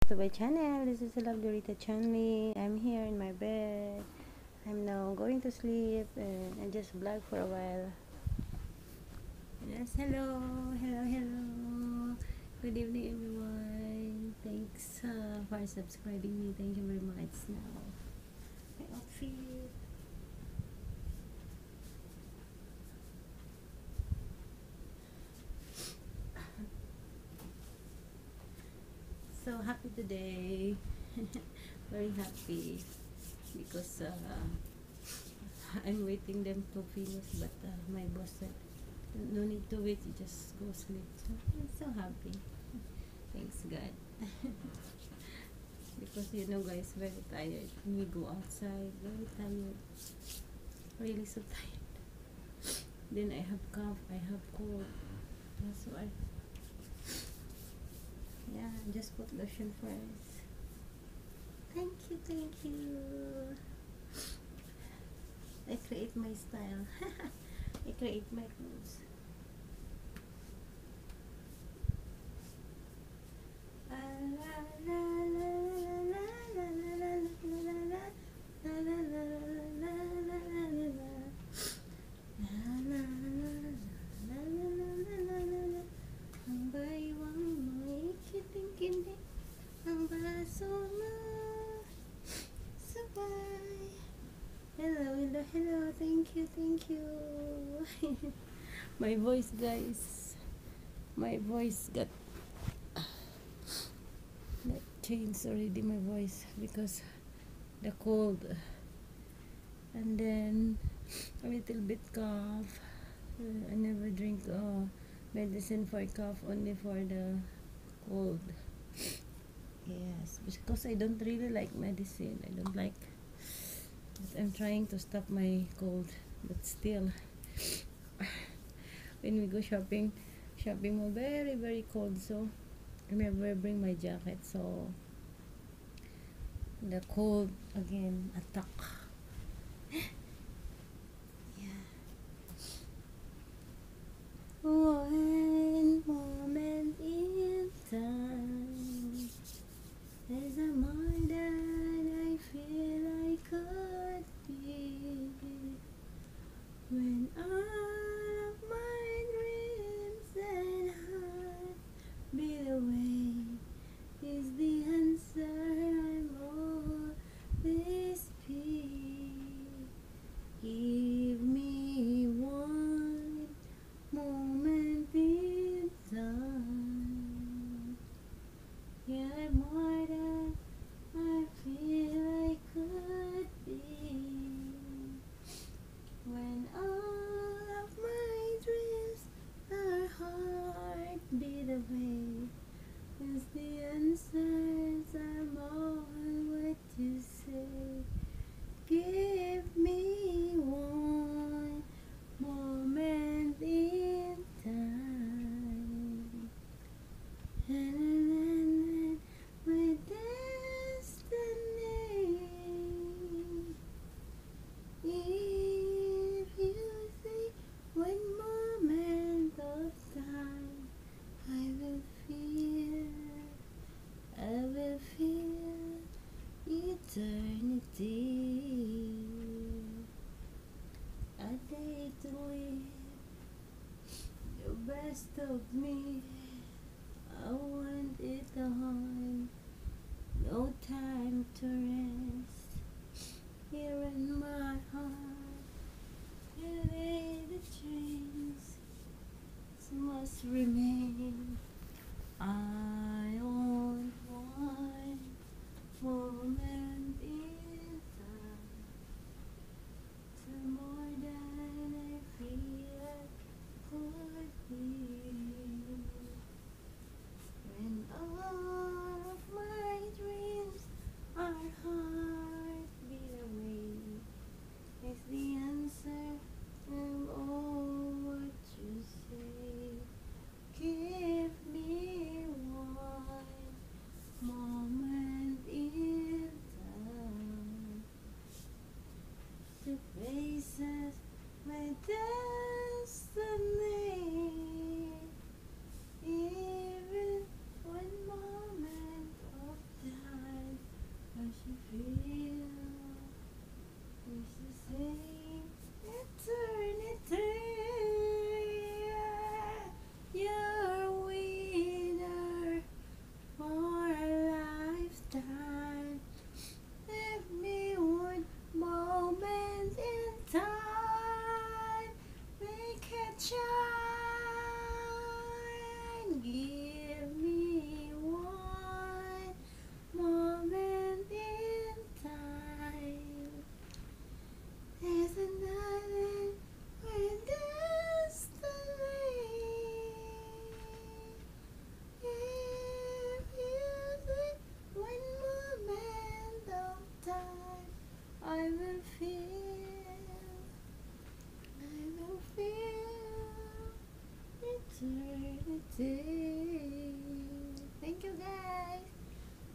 to my channel. This is Lorita Chanli. I'm here in my bed. I'm now going to sleep and I just vlog for a while. Yes, hello, hello. Good evening, everyone. Thanks for subscribing me. Thank you very much. Now, my outfit. So happy today. Very happy because I'm waiting them to finish, but my boss said no need to wait, you just go sleep. So I'm so happy. Thanks God. Because you know guys, very tired. When we go outside, very tired. Really so tired. Then I have cough, I have cold. That's why. Yeah, just put lotion first. Thank you, thank you. I create my style. I create my clothes. Ang baywang may kiting-kiting ang baso mo sabay. Hello, hello, hello. Thank you, thank you. My voice, guys. My voice got changed already. My voice because the cold, and then a little bit cough. I never drink medicine for cough, only for the cold. Yes, because I don't really like medicine. I don't like. But I'm trying to stop my cold, but still, when we go shopping mo very cold. So I never bring my jacket. So the cold again attack. Yeah. One moment in time, there's a more that I feel I could be. When all of my dreams and heart beat away, is the answer I'm always be. Give me one moment in time. Yeah, more than I feel I could be. When all of my dreams are hard beat away, is the answers I'm all what to say. Give me one moment in time, and my destiny. If you say one moment of time, I will feel eternity. A day to live the best of me. I want it on, no time to rest. Here in my heart, today the chains must remain. I want one moment in time, to more than I feel I could be. When all of my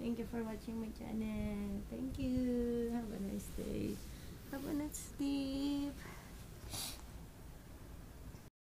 Thank you for watching my channel. Thank you. Have a nice day.